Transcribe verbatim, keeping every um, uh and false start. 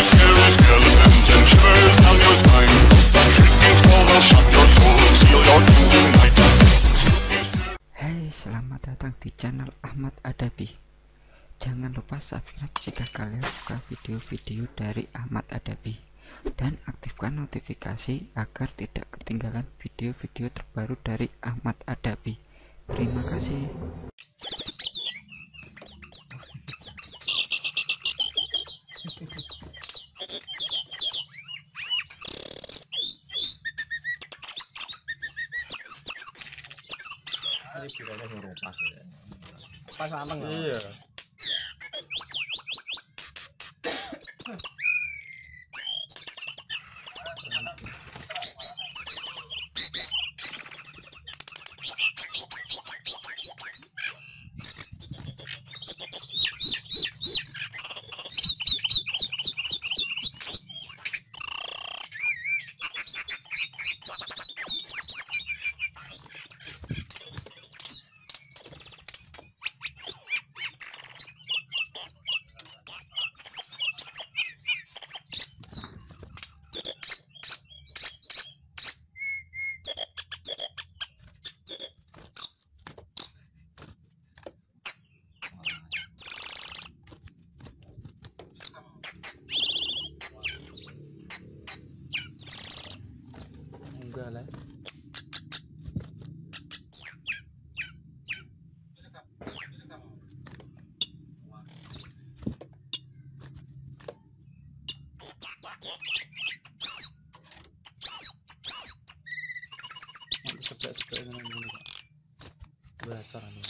scary skeletons and shivers down your spine. Shrieking squalls shock your soul, seal your doom tonight. Hai, selamat datang di channel Ahmad Adabi. Jangan lupa subscribe jika kalian suka video-video dari Ahmad Adabi, dan aktifkan notifikasi agar tidak ketinggalan video-video terbaru dari Ahmad Adabi. Terima kasih. Ini kiranya nyuruh pas ya. Pas anteng. Iya. Enggak lah. Sebelah-sebelah ini dulu. Belajar nih.